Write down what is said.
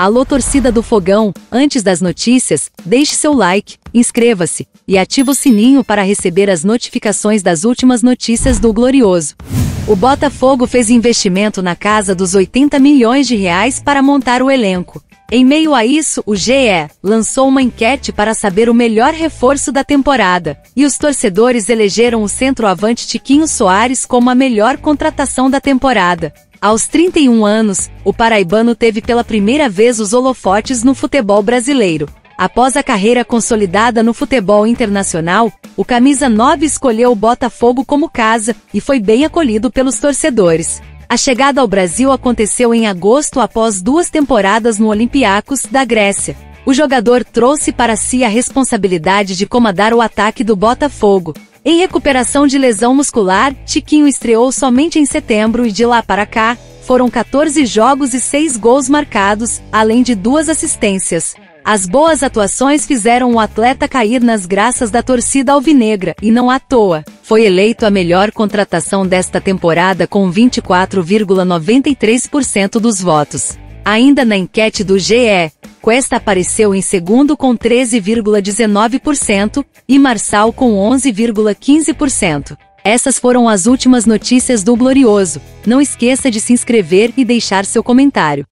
Alô torcida do Fogão, antes das notícias, deixe seu like, inscreva-se e ative o sininho para receber as notificações das últimas notícias do Glorioso. O Botafogo fez investimento na casa dos 80 milhões de reais para montar o elenco. Em meio a isso, o GE lançou uma enquete para saber o melhor reforço da temporada, e os torcedores elegeram o centroavante Tiquinho Soares como a melhor contratação da temporada. Aos 31 anos, o paraibano teve pela primeira vez os holofotes no futebol brasileiro. Após a carreira consolidada no futebol internacional, o camisa 9 escolheu o Botafogo como casa e foi bem acolhido pelos torcedores. A chegada ao Brasil aconteceu em agosto após 2 temporadas no Olympiacos, da Grécia. O jogador trouxe para si a responsabilidade de comandar o ataque do Botafogo. Em recuperação de lesão muscular, Tiquinho estreou somente em setembro e de lá para cá, foram 14 jogos e 6 gols marcados, além de 2 assistências. As boas atuações fizeram o atleta cair nas graças da torcida alvinegra, e não à toa. Foi eleito a melhor contratação desta temporada com 24,93% dos votos. Ainda na enquete do GE, Cuesta apareceu em segundo com 13,19% e Marçal com 11,15%. Essas foram as últimas notícias do Glorioso. Não esqueça de se inscrever e deixar seu comentário.